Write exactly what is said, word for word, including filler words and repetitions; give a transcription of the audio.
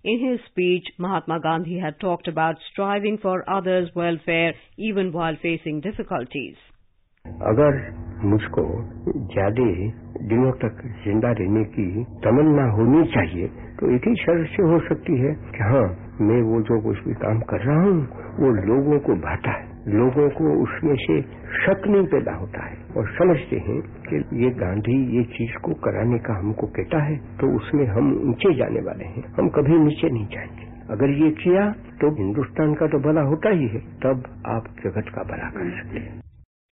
In his speech, Mahatma Gandhi had talked about striving for others' welfare even while facing difficulties. अगर मुझको ज्यादा दिनों तक जिंदा रहने की तमन्ना होनी चाहिए तो एक ही शर्त से हो सकती है कि हाँ, मैं वो जो कुछ भी काम कर रहा हूँ वो लोगों को भाता है, लोगों को उसमें से शक नहीं पैदा होता है और समझते हैं कि ये गांधी ये चीज को कराने का हमको कहता है तो उसमें हम ऊंचे जाने वाले हैं, हम कभी नीचे नहीं जाएंगे। अगर ये किया तो हिंदुस्तान का तो भला होता ही है, तब आप जगत का भला कर सकते हैं।